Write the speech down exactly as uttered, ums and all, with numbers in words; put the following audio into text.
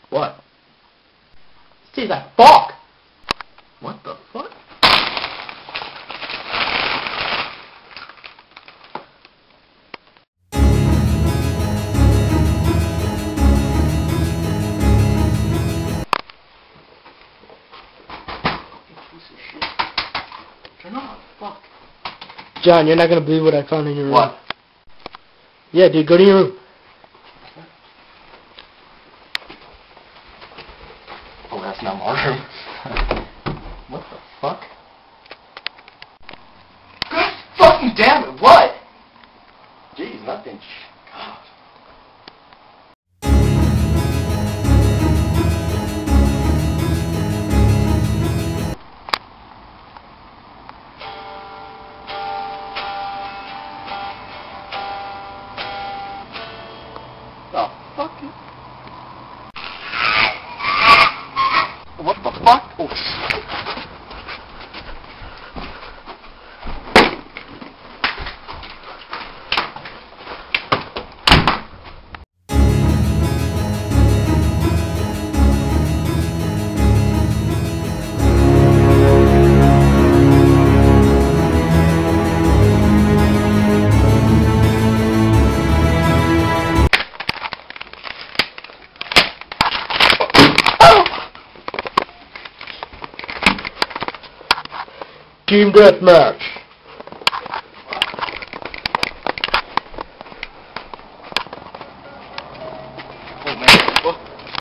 What? Say that fuck! What the fuck? Piece of shit. Turn on, fuck. John, you're not gonna believe what I found in your room. What? Yeah, dude, go to your room. Oh, that's not my room. What the fuck? God fucking damn it, what? Jeez, nothing. God. The fuck is... What the fuck? Oh shit. Team deathmatch. Oh man, what?